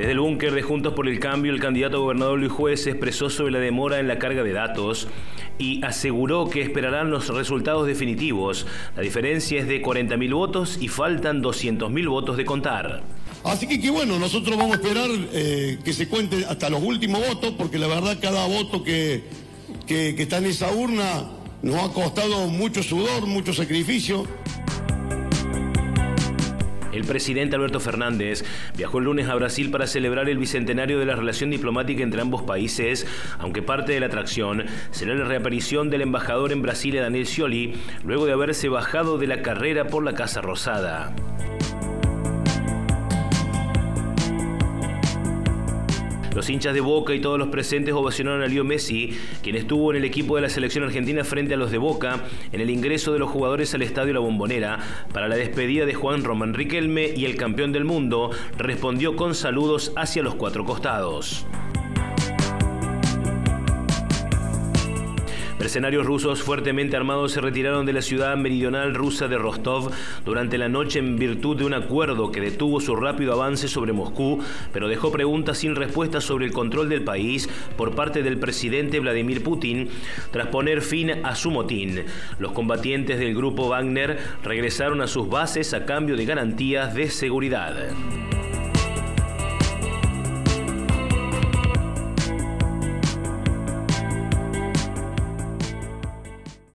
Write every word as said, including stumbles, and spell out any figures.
Desde el búnker de Juntos por el Cambio, el candidato a gobernador Luis Juez se expresó sobre la demora en la carga de datos y aseguró que esperarán los resultados definitivos. La diferencia es de cuarenta mil votos y faltan doscientos mil votos de contar. Así que, que bueno, nosotros vamos a esperar eh, que se cuente hasta los últimos votos, porque la verdad cada voto que, que, que está en esa urna nos ha costado mucho sudor, mucho sacrificio. El presidente Alberto Fernández viajó el lunes a Brasil para celebrar el bicentenario de la relación diplomática entre ambos países, aunque parte de la atracción será la reaparición del embajador en Brasil, Daniel Scioli, luego de haberse bajado de la carrera por la Casa Rosada. Los hinchas de Boca y todos los presentes ovacionaron a Leo Messi, quien estuvo en el equipo de la selección argentina frente a los de Boca en el ingreso de los jugadores al Estadio La Bombonera para la despedida de Juan Román Riquelme, y el campeón del mundo respondió con saludos hacia los cuatro costados. Mercenarios rusos fuertemente armados se retiraron de la ciudad meridional rusa de Rostov durante la noche en virtud de un acuerdo que detuvo su rápido avance sobre Moscú, pero dejó preguntas sin respuesta sobre el control del país por parte del presidente Vladimir Putin tras poner fin a su motín. Los combatientes del grupo Wagner regresaron a sus bases a cambio de garantías de seguridad.